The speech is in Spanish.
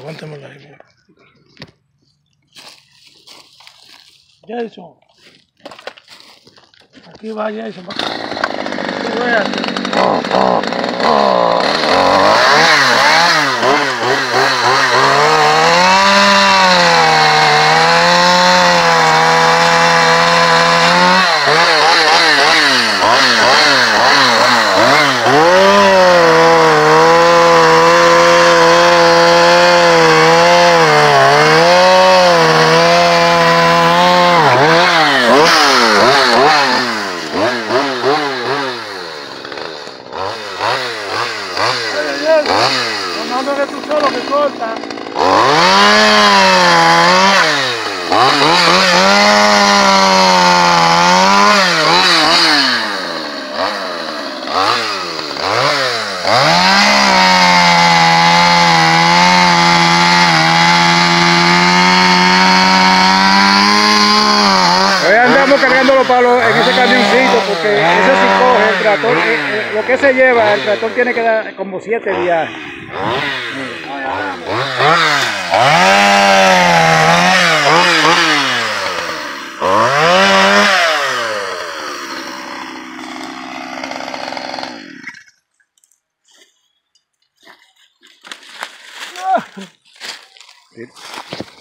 aguántemela ahí. Jason. Aquí va Jason. Tú veas. No eres tú solo que corta. Hoy andamos cargando los palos en ese camioncito porque ese sí coge el tractor, lo que se lleva, el tractor tiene que dar como 7 viajes. Sí.